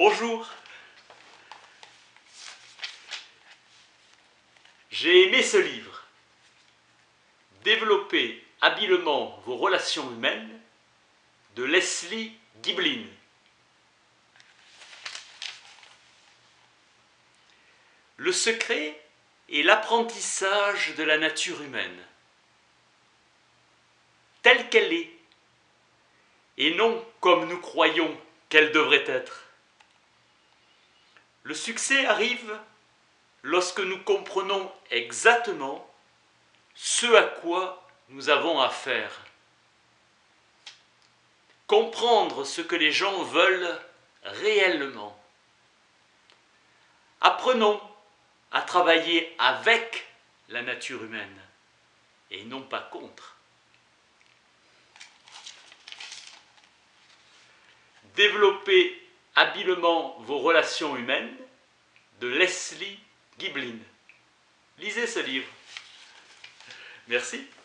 Bonjour. J'ai aimé ce livre. Développer habilement vos relations humaines de Leslie Giblin. Le secret est l'apprentissage de la nature humaine, telle qu'elle est, et non comme nous croyons qu'elle devrait être. Le succès arrive lorsque nous comprenons exactement ce à quoi nous avons affaire. Comprendre ce que les gens veulent réellement. Apprenons à travailler avec la nature humaine et non pas contre. Développer habilement vos relations humaines de Leslie Giblin. Lisez ce livre. Merci.